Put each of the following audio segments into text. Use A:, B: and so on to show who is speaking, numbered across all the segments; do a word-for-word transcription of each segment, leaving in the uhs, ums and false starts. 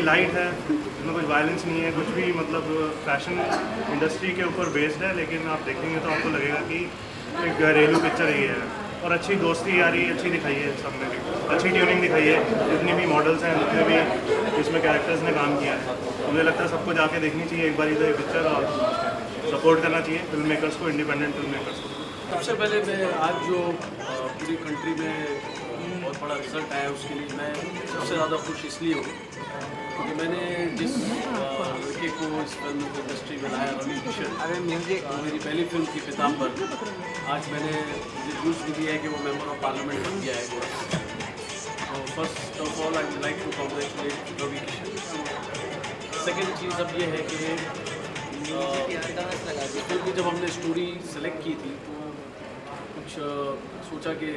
A: Light है, इसमें कुछ वायलेंस नहीं है, कुछ भी मतलब फैशन इंडस्ट्री के ऊपर बेस्ड है, लेकिन आप देखेंगे तो आपको लगेगा कि एक घरेलू पिक्चर ही है। और अच्छी दोस्ती यारी अच्छी दिखाई है, सब में भी अच्छी ट्यूनिंग दिखाई है। जितनी भी मॉडल्स हैं, जितने भी इसमें कैरेक्टर्स ने काम किया है, मुझे लगता है सबको जाके देखनी चाहिए एक बार ये पिक्चर, और सपोर्ट करना चाहिए फिल्म मेकर्स को, इंडिपेंडेंट फिल्म मेकर्स को।
B: सबसे पहले मैं आज जो पूरी कंट्री में बहुत बड़ा रिजल्ट आया उसके लिए मैं सबसे ज़्यादा खुश इसलिए हूँ क्योंकि मैंने जिस लड़के को इस फिल्म इंडस्ट्री में लाया, रवि किशन, वो मेरी पहली फिल्म थी पीताम्बर। आज मैंने मुझे न्यूज़ भी दिया है कि वो मेंबर ऑफ पार्लियामेंट बन गया है। तो first of all I would like to congratulate Ravi Kishan. Second चीज़ अब ये है कि फिल्म की जब हमने स्टोरी सेलेक्ट की थी तो कुछ सोचा कि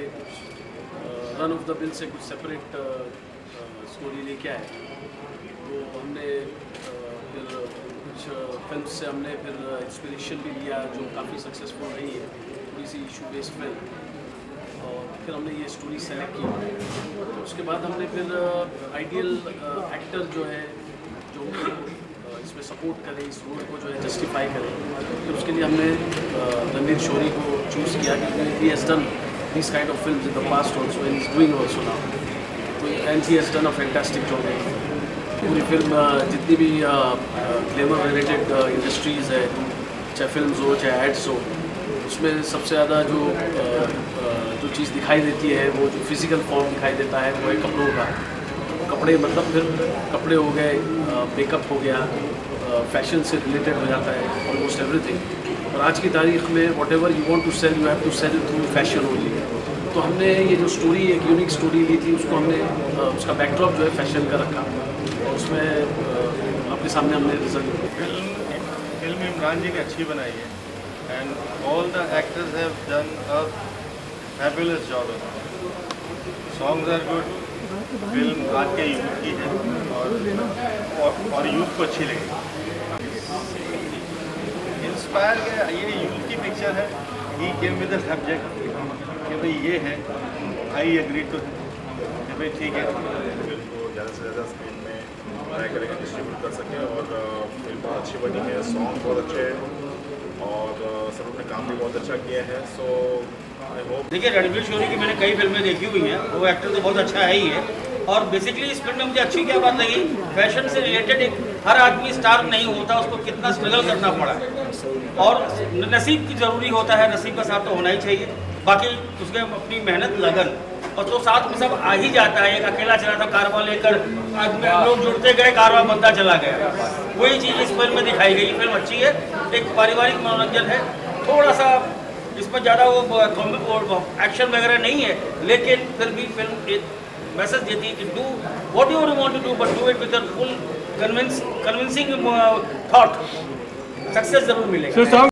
B: रन ऑफ द बिल से कुछ सेपरेट स्टोरी लेके आए। तो हमने फिर कुछ फिल्म से हमने फिर इंस्पिरेशन भी लिया जो काफ़ी सक्सेसफुल रही है, थोड़ी सी इशू बेस्ड फिल्म, और फिर हमने ये स्टोरी सेलेक्ट की। तो उसके बाद हमने फिर आइडियल एक्टर जो है जो इसमें सपोर्ट करे, इस रोल को जो है जस्टिफाई करे, तो उसके लिए हमने रणवीर शोरी को चूज़ किया क्योंकि he has done this kind of films in the past also and is doing also now. तो and he has done a fantastic job. पूरी फिल्म जितनी भी ग्लैमर रिलेटेड इंडस्ट्रीज़ है, चाहे फिल्म्स हो चाहे एड्स हो, उसमें सबसे ज़्यादा जो जो चीज़ दिखाई देती है, वो जो फिज़िकल फॉर्म दिखाई देता है वो है कपड़ों का। कपड़े मतलब फिर कपड़े हो गए, मेकअप हो गया, फैशन से रिलेटेड हो जाता है ऑलमोस्ट एवरीथिंग। और आज की तारीख में whatever you want to sell you have to sell through fashion only. तो हमने ये जो स्टोरी, एक यूनिक स्टोरी ली थी, उसको हमने उसका बैकड्रॉप जो है फैशन का रखा, और उसमें आपके सामने हमने result.
C: Film film Imran ji ने अच्छी बनाई है and all the actors have done a fabulous job. Songs are good, film आज के यूथ की है और और, और यूथ को अच्छी लगेगी। इंस्पायर के ये यूथ की पिक्चर है। He came with the subject कि भाई ये है, आई एग्री टू कि भाई ठीक है,
D: फिल्म को ज़्यादा से ज़्यादा स्क्रीन में ट्राई करेंगे, डिस्ट्रीब्यूट कर सकें। और फिल्म बहुत अच्छी बनी है, सॉन्ग बहुत अच्छे हैं और सब अपने काम भी बहुत अच्छा किया है। So I hope.
E: देखिए, रणवीर शोरी की मैंने कई फिल्में देखी हुई हैं, वो एक्टर तो बहुत अच्छा है ही है। और बेसिकली इस फिल्म में मुझे अच्छी क्या बात लगी, फैशन से रिलेटेड एक हर आदमी स्टार नहीं होता, उसको कितना स्ट्रगल करना पड़ा और नसीब की ज़रूरी होता है, नसीब का साथ तो होना ही चाहिए। बाकी उसके अपनी मेहनत, लगन, और तो साथ में सब आ ही जाता है। एक अकेला चला था कारवां लेकर, आदमी लोग जुड़ते गए, कारवां बनता चला गया। वही चीज़ इस फिल्म में दिखाई गई। फिल्म अच्छी है, एक पारिवारिक मनोरंजन है, थोड़ा सा इसमें ज़्यादा वो एक्शन वगैरह नहीं है, लेकिन फिर भी फिल्म एक मैसेज देती है कि do what you want to do but do it with a full convince convincing thought. Success जरूर मिलेगा।